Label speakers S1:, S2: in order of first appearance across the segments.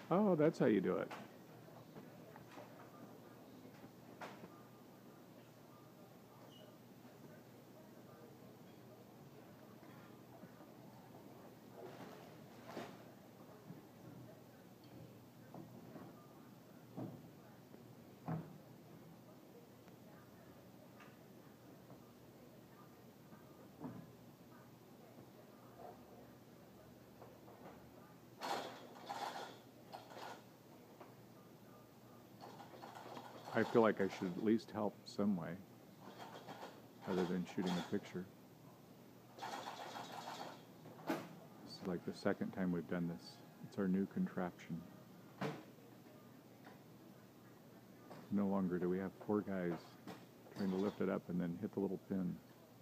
S1: Oh, that's how you do it. I feel like I should at least help some way, other than shooting a picture. This is like the second time we've done this. It's our new contraption. No longer do we have four guys trying to lift it up and then hit the little pin.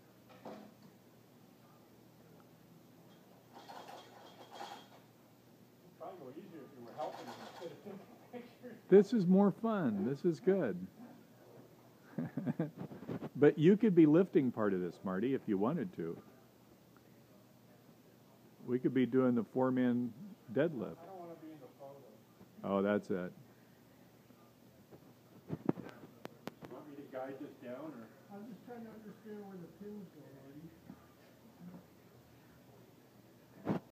S2: It'd probably go easier if you were helping instead of taking pictures.
S1: This is more fun. This is good. But you could be lifting part of this, Marty, if you wanted to. We could be doing the four-man deadlift.
S2: I don't want to be in the photo.
S1: Oh, that's it.
S2: You want me to guide this down, or?
S3: I'm just trying to understand where the pins go, Marty.